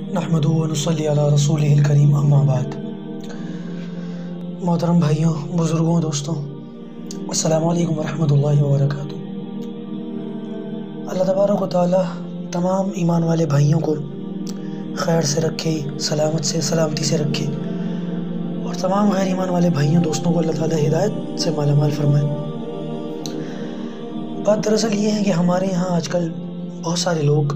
नहमदुहु व नसल्ली अला रसूलिहिल करीम अम्मा बाद। मोहतरम भाइयों, बुज़ुर्गों, दोस्तों, अस्सलामु अलैकुम व रहमतुल्लाहि व बरकातुहू। अल्लाह तबारक व तआला तमाम ईमान वाले भाइयों को खैर से रखे, सलामती से रखे, और तमाम गैर ईमान वाले भाइयों दोस्तों को अल्लाह ताला हिदायत से मालामाल फरमाए। बात दरअसल ये है कि हमारे यहाँ आजकल बहुत सारे लोग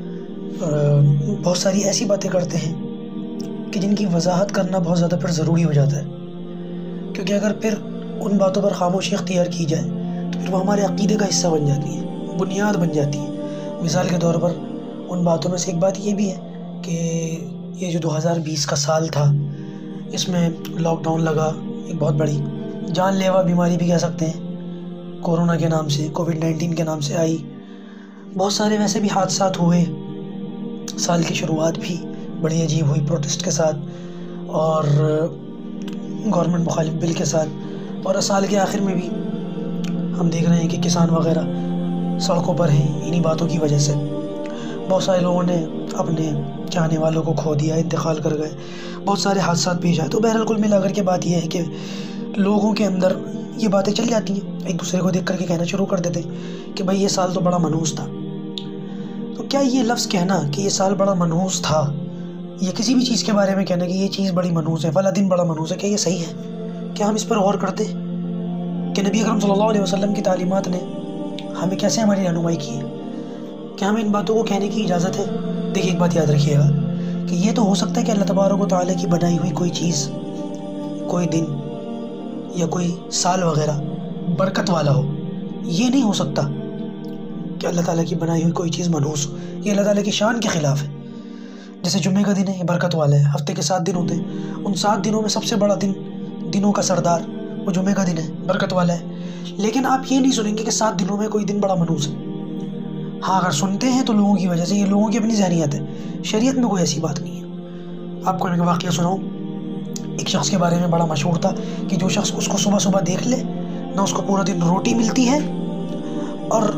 बहुत सारी ऐसी बातें करते हैं कि जिनकी वजाहत करना बहुत ज़्यादा फिर ज़रूरी हो जाता है, क्योंकि अगर फिर उन बातों पर खामोशी अख्तियार की जाए तो फिर वो हमारे अक़ीदे का हिस्सा बन जाती है, बुनियाद बन जाती है। मिसाल के तौर पर उन बातों में से एक बात ये भी है कि ये जो 2020 का साल था, इसमें लॉकडाउन लगा, एक बहुत बड़ी जानलेवा बीमारी भी कह सकते हैं, कोरोना के नाम से, कोविड-19 के नाम से आई। बहुत सारे वैसे भी हादसात हुए। साल की शुरुआत भी बड़ी अजीब हुई, प्रोटेस्ट के साथ और गवर्नमेंट मुखालिफ बिल के साथ, और साल के आखिर में भी हम देख रहे हैं कि किसान वगैरह सड़कों पर हैं इन्हीं बातों की वजह से। बहुत सारे लोगों ने अपने चाहने वालों को खो दिया, इंतकाल कर गए, बहुत सारे हादसात पेश आए। तो बहरहाल कुल मिलाकर के बात यह है कि लोगों के अंदर ये बातें चल जाती हैं, एक दूसरे को देख करके कहना शुरू कर देते हैं कि भाई ये साल तो बड़ा मनहूस था। तो क्या ये लफ्ज़ कहना कि ये साल बड़ा मनहूस था, या किसी भी चीज़ के बारे में कहना कि ये चीज़ बड़ी मनहूस है, फला दिन बड़ा मनहूस है, क्या ये सही है? क्या हम इस पर गौर करते कि नबी अकरम सल्लल्लाहु अलैहि वसल्लम की तालीमात ने हमें कैसे हमारी रहनुमाई की है? क्या हमें इन बातों को कहने की इजाज़त है? देखिए, एक बात याद रखिएगा कि ये तो हो सकता है कि अल्लाह तबारक व तआला की बनाई हुई कोई चीज़, कोई दिन या कोई साल वगैरह बरकत वाला हो। ये नहीं हो सकता कि अल्लाह ताला की बनाई हुई कोई चीज़ मनहूस हो। ये अल्लाह ताला की शान के ख़िलाफ़ है। जैसे जुम्मे का दिन है, ये बरकत वाला है, हफ्ते के 7 दिन होते हैं, उन 7 दिनों में सबसे बड़ा दिन, दिनों का सरदार, वो जुम्मे का दिन है, बरकत वाला है। लेकिन आप ये नहीं सुनेंगे कि 7 दिनों में कोई दिन बड़ा मनहूस है। हाँ, अगर सुनते हैं तो लोगों की वजह से, ये लोगों की अपनी ज़हनियत है, शरीयत में कोई ऐसी बात नहीं है। आपको एक वाक़या सुनाऊँ। एक शख्स के बारे में बड़ा मशहूर था कि जो शख्स उसको सुबह सुबह देख ले ना, उसको पूरा दिन रोटी मिलती है, और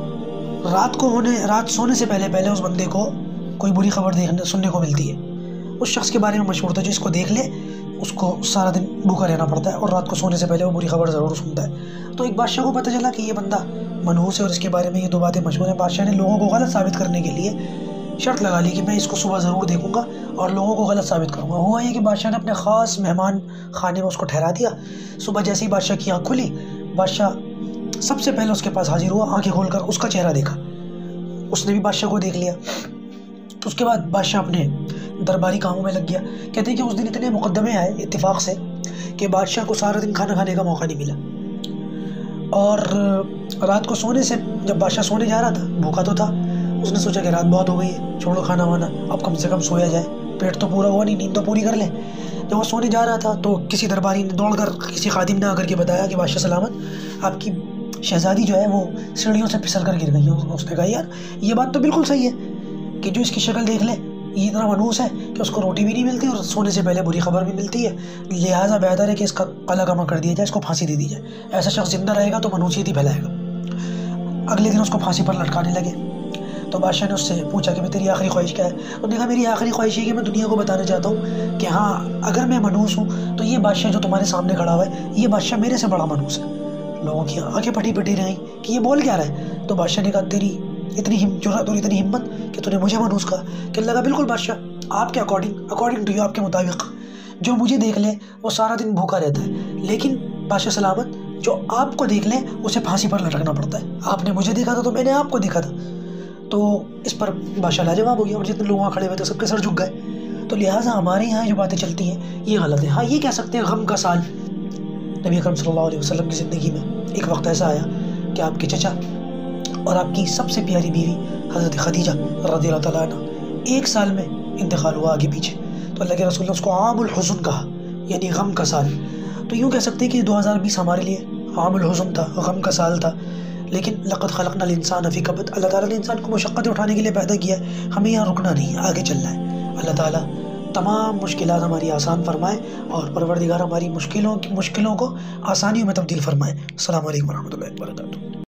रात सोने से पहले उस बंदे को कोई बुरी खबर सुनने को मिलती है। उस शख्स के बारे में मशहूर था जिसको देख ले उसको सारा दिन भूखा रहना पड़ता है, और रात को सोने से पहले वो बुरी खबर ज़रूर सुनता है। तो एक बादशाह को पता चला कि ये बंदा मनहूस है और इसके बारे में ये 2 बातें मशहूर हैं। बादशाह ने लोगों को गलत साबित करने के लिए शर्त लगा ली कि मैं इसको सुबह ज़रूर देखूंगा और लोगों को गलत साबित करूंगा। हुआ ये कि बादशाह ने अपने ख़ास मेहमान खाने में उसको ठहरा दिया। सुबह जैसे ही बादशाह की आँख खुली, बादशाह सबसे पहले उसके पास हाजिर हुआ, आंखें खोलकर उसका चेहरा देखा। उसने भी बादशाह को देख लिया। तो उसके बाद बादशाह अपने दरबारी कामों में लग गया। कहते हैं कि उस दिन इतने मुकद्दमे आए इत्तेफाक से कि बादशाह को सारा दिन खाना खाने का मौका नहीं मिला, और रात को सोने से, जब बादशाह सोने जा रहा था, भूखा तो था, उसने सोचा कि रात बहुत हो गई है, छोड़ो खाना वाना, अब कम से कम सोया जाए, पेट तो पूरा हुआ नहीं, नींद तो पूरी कर ले। जब वो सोने जा रहा था तो किसी दरबारी ने दौड़कर, किसी खादिम ने आकर के बताया कि बादशाह सलामत, आपकी शहज़ादी जो है वो सीढ़ियों से फिसल कर गिर गई है। उसने कहा, यार ये बात तो बिल्कुल सही है कि जो इसकी शक्ल देख ले, ये इतना मनहूस है कि उसको रोटी भी नहीं मिलती और सोने से पहले बुरी खबर भी मिलती है, लिहाजा बेहतर है कि इसका कला कमा कर दिया जाए, इसको फांसी दे दी जाए। ऐसा शख्स जिंदा रहेगा तो मनहूसियत ही फैलाएगा। अगले दिन उसको फांसी पर लटकाने लगे। तो बादशाह ने उससे पूछा कि तेरी आखिरी ख्वाहिश क्या है? उसने कहा, मेरी आखिरी ख्वाहिश है कि मैं दुनिया को बताना चाहता हूँ कि हाँ, अगर मैं मनहूस हूँ तो ये बादशाह जो तुम्हारे सामने खड़ा हुआ है, ये बादशाह मेरे से बड़ा मनहूस है। लोगों की आंखें फटी रही कि ये बोल क्या रहा है। तो बादशाह ने कहा, तेरी इतनी जुर्रत और इतनी हिम्मत कि तूने मुझे मनहूस कहा। कहने लगा, बिल्कुल बादशाह, आपके अकॉर्डिंग टू यू, आपके मुताबिक जो मुझे देख ले वो सारा दिन भूखा रहता है, लेकिन बादशाह सलामत जो आपको देख ले उसे फांसी पर लटकना पड़ता है। आपने मुझे देखा था तो मैंने आपको देखा था। तो इस पर बादशाह लाजवाब हो गया, और जितने लोग वहाँ खड़े हुए थे सबके सर झुक गए। तो लिहाजा हमारे यहाँ जो बातें चलती हैं ये गलत है। हाँ, ये कह सकते हैं गम का साल। नबी अकरम सल्लल्लाहु अलैहि वसल्लम की ज़िंदगी में एक वक्त ऐसा आया कि आपके चचा और आपकी सबसे प्यारी बीवी हज़रत खदीजा रज़ियल्लाहु तआला अन्हा 1 साल में इंतकाल हुआ आगे पीछे। तो अल्लाह के रसूल ने उसको आमुल हुज़्न कहा, यानी गम का साल। तो यूँ कह सकते हैं कि 2020 हमारे लिए आमुल हुज़्न था, गम का साल था। लेकिन लक़द ख़लक़नल इंसान फ़ी कबद, अल्लाह ताला ने इंसान को मुशक्क़तें उठाने के लिए पैदा किया है। हमें यहाँ रुकना नहीं है, आगे चलना है। अल्लाह ताला तमाम मुश्किलात हमारी आसान फरमाए और परवरदिगार हमारी मुश्किलों को आसानियों में तब्दील फरमाए। अस्सलामु अलैकुम व रहमतुल्लाहि व बरकातुहू।